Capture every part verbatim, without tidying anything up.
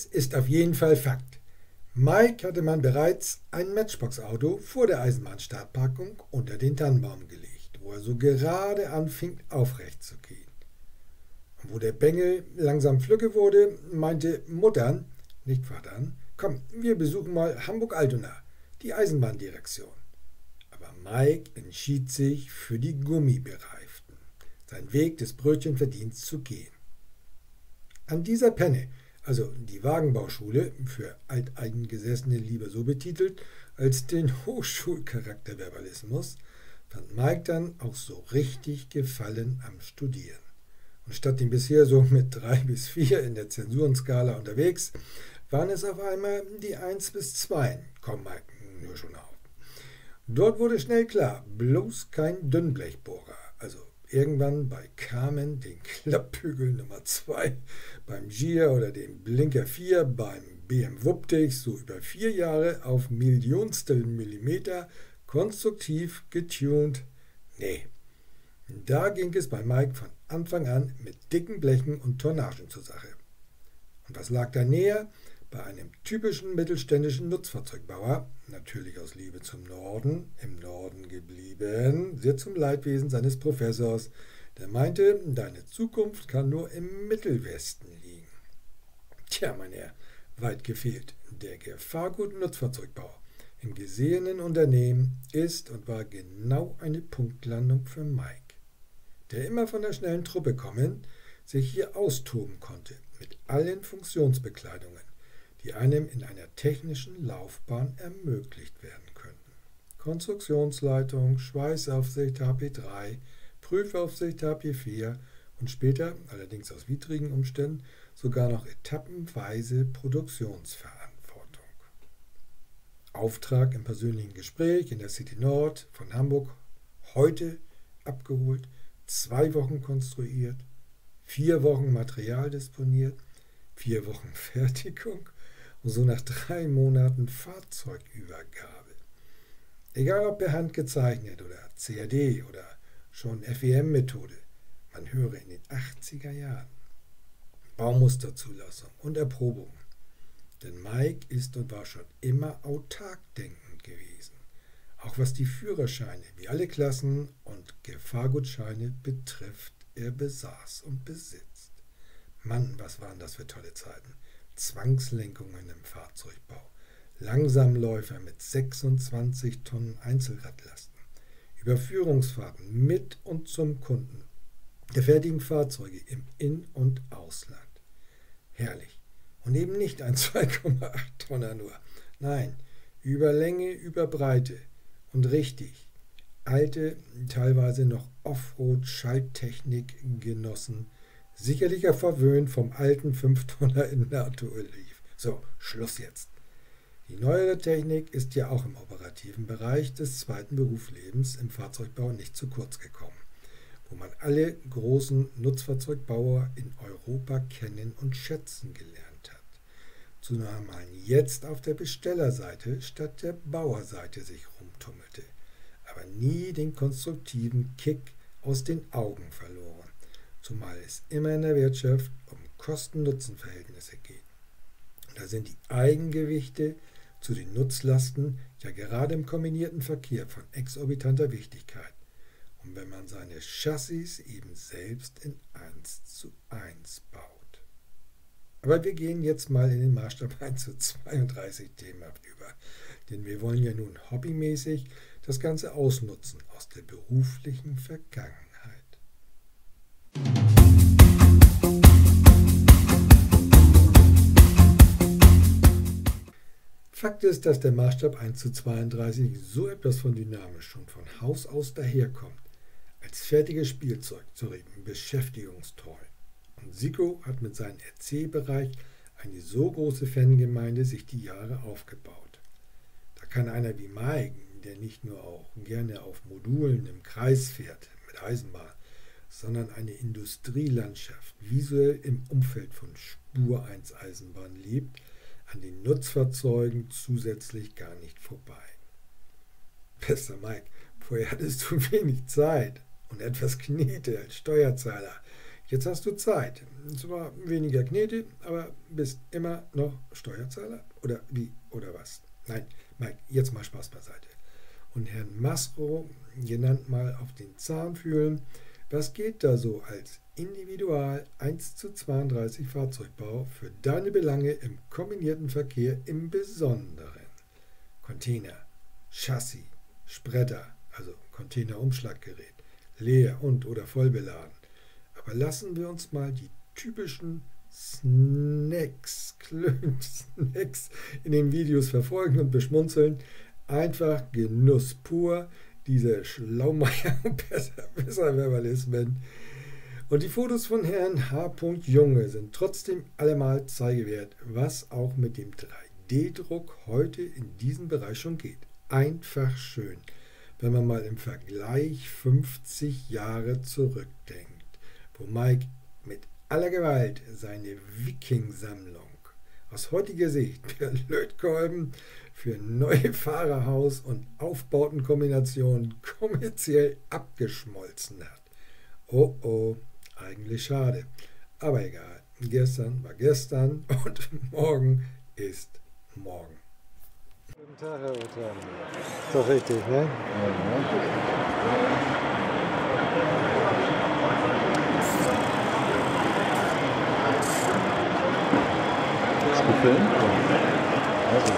Eines ist auf jeden Fall Fakt. Mike hatte man bereits ein Matchbox-Auto vor der Eisenbahnstartparkung unter den Tannenbaum gelegt, wo er so gerade anfing aufrecht zu gehen. Und wo der Bengel langsam flügge wurde, meinte Muttern, nicht Vatern, komm, wir besuchen mal Hamburg-Altona, die Eisenbahndirektion. Aber Mike entschied sich für die Gummibereiften, seinen Weg des Brötchenverdienst zu gehen. An dieser Penne, also die Wagenbauschule, für Alteingesessene lieber so betitelt, als den Hochschulcharakterverbalismus, fand Mike dann auch so richtig Gefallen am Studieren. Und statt dem bisher so mit drei bis vier in der Zensurenskala unterwegs, waren es auf einmal die eins bis zwei. Komm, Mike, nur schon auf. Dort wurde schnell klar, bloß kein Dünnblechbohrer, also irgendwann bei Carmen den Klappbügel Nummer zwei, beim Gier oder dem Blinker vier, beim B M Wupptig so über vier Jahre auf Millionstel Millimeter konstruktiv getuned. Nee, da ging es bei Mike von Anfang an mit dicken Blechen und Tonnagen zur Sache. Und was lag da näher? Bei einem typischen mittelständischen Nutzfahrzeugbauer, natürlich aus Liebe zum Norden, im Norden geblieben, sehr zum Leidwesen seines Professors, der meinte, deine Zukunft kann nur im Mittelwesten liegen. Tja, mein Herr, weit gefehlt. Der Gefahrgut-Nutzfahrzeugbau im gesehenen Unternehmen ist und war genau eine Punktlandung für Mike, der immer von der schnellen Truppe kommend sich hier austoben konnte mit allen Funktionsbekleidungen, die einem in einer technischen Laufbahn ermöglicht werden könnten. Konstruktionsleitung, Schweißaufsicht H P drei, Prüfaufsicht H P vier und später, allerdings aus widrigen Umständen, sogar noch etappenweise Produktionsverantwortung. Auftrag im persönlichen Gespräch in der City Nord von Hamburg, heute abgeholt, zwei Wochen konstruiert, vier Wochen Material disponiert, vier Wochen Fertigung und so nach drei Monaten Fahrzeugübergabe. Egal ob per Hand gezeichnet oder C A D oder schon F E M-Methode, man höre in den achtziger Jahren. Baumusterzulassung und Erprobung. Denn Mike ist und war schon immer autark denkend gewesen, auch was die Führerscheine wie alle Klassen und Gefahrgutscheine betrifft, er besaß und besitzt. Mann, was waren das für tolle Zeiten. Zwangslenkungen im Fahrzeugbau, Langsamläufer mit sechsundzwanzig Tonnen Einzelradlasten, Überführungsfahrten mit und zum Kunden, der fertigen Fahrzeuge im In- und Ausland. Herrlich. Und eben nicht ein zwei Komma acht Tonner nur. Nein, über Länge, über Breite. Und richtig, alte, teilweise noch Offroad-Schalttechnik genossen, sicherlich ja verwöhnt vom alten fünf Tonner in NATO-Oliv. So, Schluss jetzt. Die neuere Technik ist ja auch im operativen Bereich des zweiten Berufslebens im Fahrzeugbau nicht zu kurz gekommen, wo man alle großen Nutzfahrzeugbauer in Europa kennen und schätzen gelernt hat. Zumal man jetzt auf der Bestellerseite statt der Bauerseite sich rumtummelte, aber nie den konstruktiven Kick aus den Augen verloren, zumal es immer in der Wirtschaft um Kosten-Nutzen-Verhältnisse geht. Und da sind die Eigengewichte zu den Nutzlasten ja gerade im kombinierten Verkehr von exorbitanter Wichtigkeit. Und wenn man seine Chassis eben selbst in eins zu eins baut. Aber wir gehen jetzt mal in den Maßstab eins zu zweiunddreißig themenhaft über, denn wir wollen ja nun hobbymäßig das Ganze ausnutzen aus der beruflichen Vergangenheit. Fakt ist, dass der Maßstab eins zu zweiunddreißig so etwas von dynamisch schon von Haus aus daherkommt, als fertiges Spielzeug zur beschäftigungstreu. Und Siko hat mit seinem R C-Bereich eine so große Fangemeinde sich die Jahre aufgebaut. Da kann einer wie Mike, der nicht nur auch gerne auf Modulen im Kreis fährt, mit Eisenbahn, sondern eine Industrielandschaft visuell im Umfeld von Spur eins Eisenbahn lebt, an den Nutzfahrzeugen zusätzlich gar nicht vorbei. Bester Mike, vorher hattest du wenig Zeit und etwas Knete als Steuerzahler. Jetzt hast du Zeit. Zwar weniger Knete, aber bist immer noch Steuerzahler? Oder wie? Oder was? Nein, Mike, jetzt mal Spaß beiseite. Und Herrn Masro, genannt mal auf den Zahn fühlen, was geht da so als Individual eins zu zweiunddreißig Fahrzeugbau für deine Belange im kombinierten Verkehr im Besonderen? Container, Chassis, Spretter, also Containerumschlaggerät, leer und oder voll beladen. Aber lassen wir uns mal die typischen Snacks, Snacks in den Videos verfolgen und beschmunzeln. Einfach Genuss pur, diese Schlaumeier und Besserverbalismen. Und die Fotos von Herrn H. Junge sind trotzdem allemal zeigewert, was auch mit dem drei D Druck heute in diesem Bereich schon geht. Einfach schön, wenn man mal im Vergleich fünfzig Jahre zurückdenkt, wo Mike mit aller Gewalt seine Viking-Sammlung aus heutiger Sicht für Lötkolben, für neue Fahrerhaus- und Aufbautenkombinationen kommerziell abgeschmolzen hat. Oh oh, eigentlich schade. Aber egal, gestern war gestern und morgen ist morgen. Guten Tag, Herr Otham. Ist doch richtig, ne? Ist gefilmt? Also.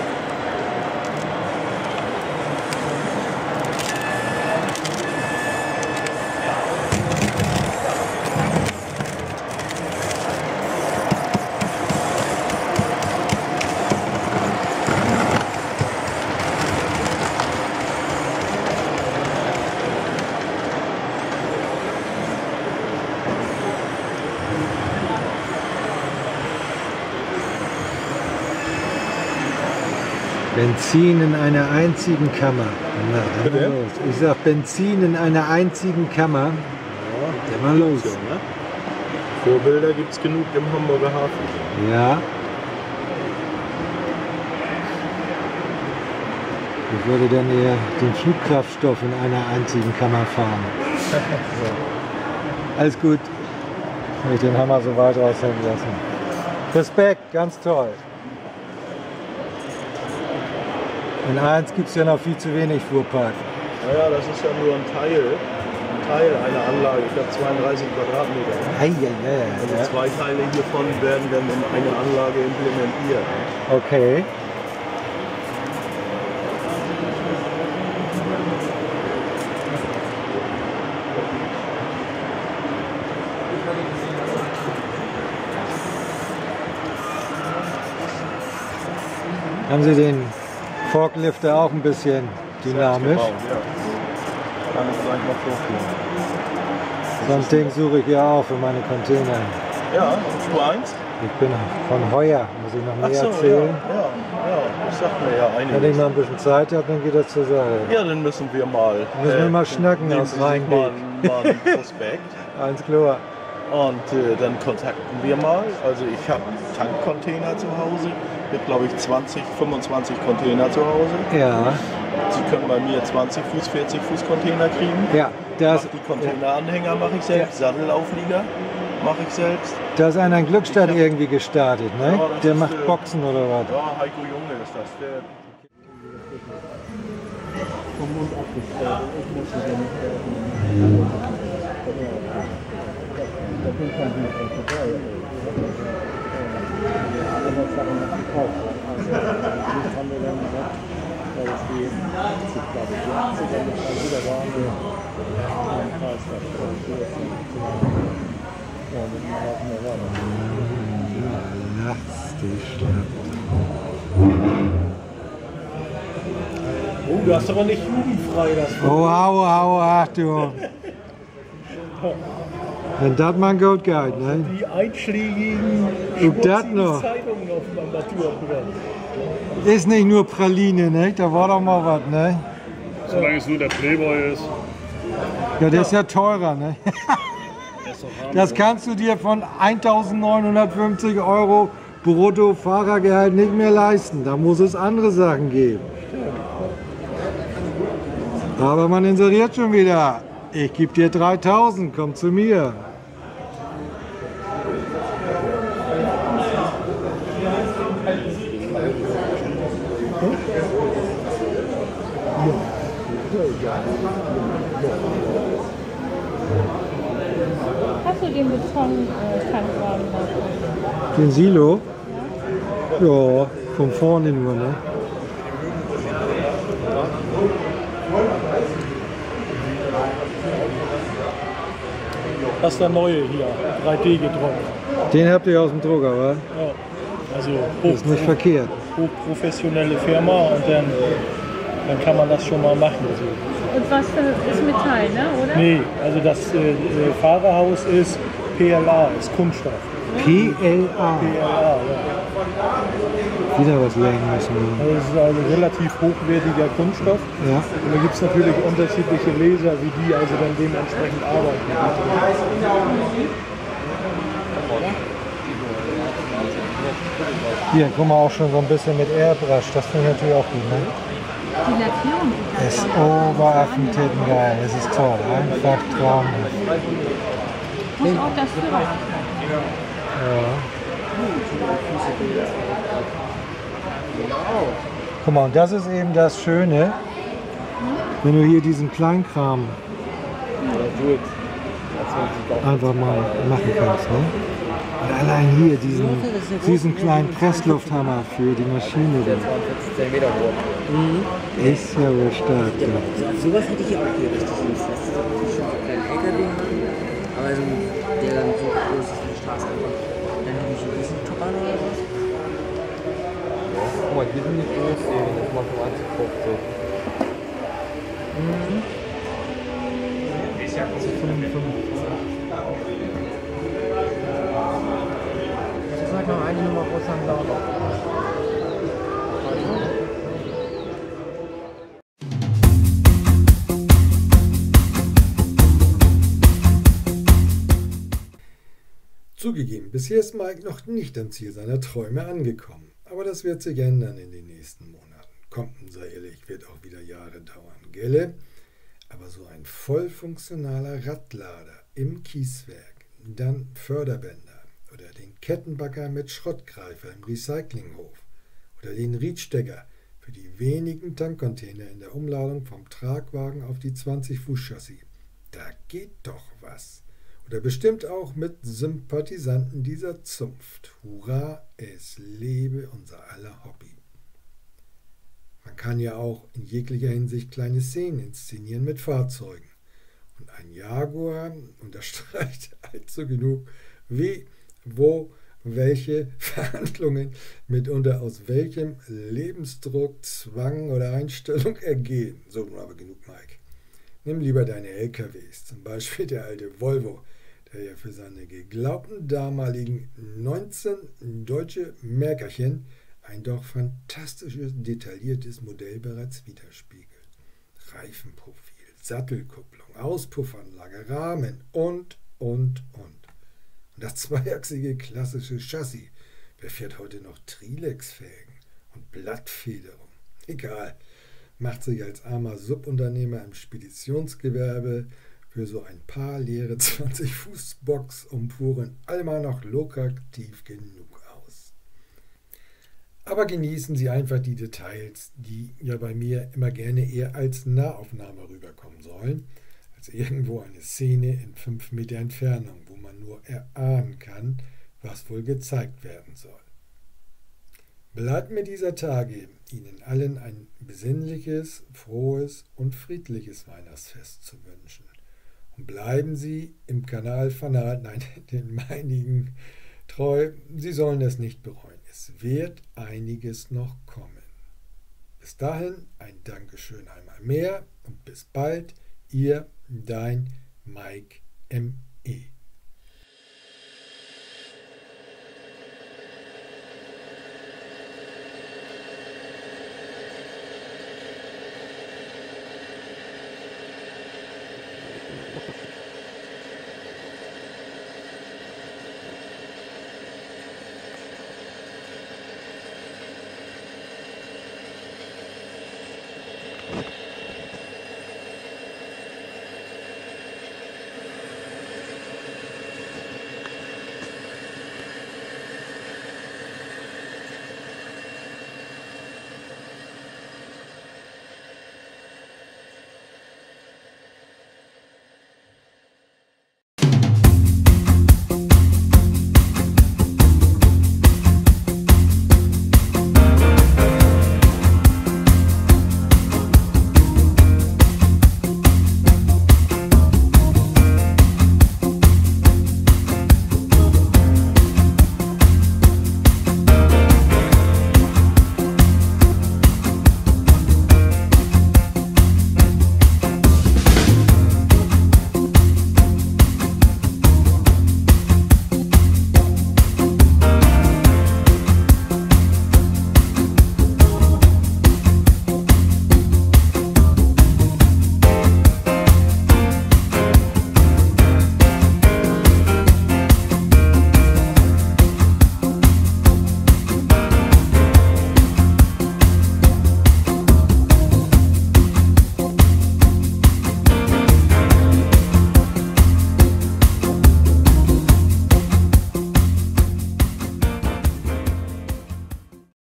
Benzin in einer einzigen Kammer. Na, dann Bitte? mal los. Ich sag Benzin in einer einzigen Kammer. Ja, Dann mal los. ne? Vorbilder gibt es genug im Hamburger Hafen. Ja. Ich würde dann eher den Flugkraftstoff in einer einzigen Kammer fahren. So. Alles gut. Ich den Hammer so weit raushängen lassen. Respekt, ganz toll. In eins gibt es ja noch viel zu wenig Fuhrpark. Naja, das ist ja nur ein Teil, ein Teil einer Anlage. Ich habe zweiunddreißig Quadratmeter. Ei, ei, ei, Also ja. zwei Teile hiervon werden dann in eine Anlage implementiert. Okay. Haben Sie den Forklifter auch ein bisschen dynamisch? Gebaut, ja. Kann ich gleich mal vorführen. So ein Ding suche ich ja auch für meine Container. Ja, du eins? Ich bin von Heuer, muss ich noch Ach mehr so, erzählen. ja, ja, ja, das sagt mir ja Wenn ich einiges. mal ein bisschen Zeit habe, dann geht das zur Sache. Ja, dann müssen wir mal. Müssen wir mal schnacken nehmen aus Sie sich Rheinbeek. mal, mal einen Prospekt. Eins klar. Und äh, dann kontakten wir mal. Also ich habe Tankcontainer zu Hause. Mit glaube ich zwanzig, fünfundzwanzig Container zu Hause. Ja, Sie können bei mir zwanzig Fuß, vierzig Fuß Container kriegen. ja, das, Mach die Containeranhänger mache ich selbst, Sattelauflieger mache ich selbst. da ist einer in Glückstadt irgendwie gestartet, ne? Ja, das Der ist, macht äh, Boxen oder was? Ja, Heiko Junge ist das. Der vom Mund abgestellt. Ich muss es ja nicht öffnen. Da kommt kein Bild vorbei. Andere Sachen noch gekauft. Also, das haben wir dann gesagt, weil es die achtzig, glaube ich, die achtziger mit wieder waren wir am Preis ja, mit dem Haufen der Ware. Lass dich schnappen. Oh, du hast aber nicht jugendfrei das. Oh, au, au, ach du. Wenn das mal gut geht, ne? Die einschlägigen Und das noch. Zeitungen auf dem Armaturenbrett. Ist nicht nur Praline, ne? Da war doch mal was, ne? Solange es nur der Playboy ist. Ja, der ist ja teurer, ne? Das kannst du dir von eintausendneunhundertfünfzig Euro brutto Fahrergehalt nicht mehr leisten. Da muss es andere Sachen geben. Aber man inseriert schon wieder. Ich gebe dir dreitausend, komm zu mir. Hast du den Beton-Tankwagen da? Den Silo? Ja, von vorne nur, ne? Das ist der neue hier, drei D gedruckt. Den habt ihr aus dem Drucker, wa? Ja. Also Das ist nicht verkehrt. hochprofessionelle Firma und dann, dann kann man das schon mal machen. So. Und was für ist Metall, ne? Oder? Nee, also das äh, äh, Fahrerhaus ist P L A, ist Kunststoff. P L A. P L A, ja. Wieder was lernen müssen. Also das ist also relativ hochwertiger Kunststoff. Ja. Und da gibt es natürlich unterschiedliche Laser, wie die also dann dementsprechend arbeiten. Hier, guck mal, auch schon so ein bisschen mit Airbrush. Das finde ich natürlich auch gut, ne? Die Lackierung Das ist Oberaffentitten geil. Das ist toll. Einfach traumhaft. muss auch das für. Ja. Guck mal, und das ist eben das Schöne, wenn du hier diesen Kleinkram einfach mal machen kannst. Ne? Und allein hier diesen, diesen kleinen Presslufthammer für die Maschine. Da. Ist ja wohl stark. Ja. Sowas hätte ich hier auch hier richtig Lust. Das ist natürlich schon so ein kleiner L K W haben, aber so, der dann so groß ist wie die Straße. Dann hätte ich ein bisschen Topper oder was. Guck mal, hier sind die Großserien, das macht um einzukaufen. Mhm. Das ist halt noch eine Nummer größer am Lager. Zugegeben, bisher ist Mike noch nicht am Ziel seiner Träume angekommen. Aber das wird sich ändern in den nächsten Monaten. Kommt, sei ehrlich, wird auch wieder Jahre dauern, gelle? Aber so ein voll funktionaler Radlader im Kieswerk, dann Förderbänder oder den Kettenbagger mit Schrottgreifer im Recyclinghof oder den Riedstecker für die wenigen Tankcontainer in der Umladung vom Tragwagen auf die zwanzig Fuß Chassis. Da geht doch was. Oder bestimmt auch mit Sympathisanten dieser Zunft. Hurra, es lebe unser aller Hobby. Man kann ja auch in jeglicher Hinsicht kleine Szenen inszenieren mit Fahrzeugen. Und ein Jaguar unterstreicht allzu genug, wie, wo, welche Verhandlungen mitunter aus welchem Lebensdruck, Zwang oder Einstellung ergehen. So, nun aber genug, Mike. Nimm lieber deine L K Ws, zum Beispiel der alte Volvo, der ja für seine geglaubten damaligen neunzehn deutsche Märkerchen ein doch fantastisches, detailliertes Modell bereits widerspiegelt. Reifenprofil, Sattelkupplung, Auspuffanlage, Rahmen und, und, und. Und das zweiachsige klassische Chassis. Wer fährt heute noch Trilex-Felgen und Blattfederung? Egal. Macht sich als armer Subunternehmer im Speditionsgewerbe für so ein paar leere zwanzig Fuß Box-Umfuhren allmal noch lukrativ genug aus. Aber genießen Sie einfach die Details, die ja bei mir immer gerne eher als Nahaufnahme rüberkommen sollen, als irgendwo eine Szene in fünf Meter Entfernung, wo man nur erahnen kann, was wohl gezeigt werden soll. Bleibt mir dieser Tage Ihnen allen ein besinnliches, frohes und friedliches Weihnachtsfest zu wünschen. Und bleiben Sie im Kanal Fanat, nein, den meinigen, treu. Sie sollen es nicht bereuen. Es wird einiges noch kommen. Bis dahin ein Dankeschön einmal mehr und bis bald. Ihr, dein Mike M E Ja.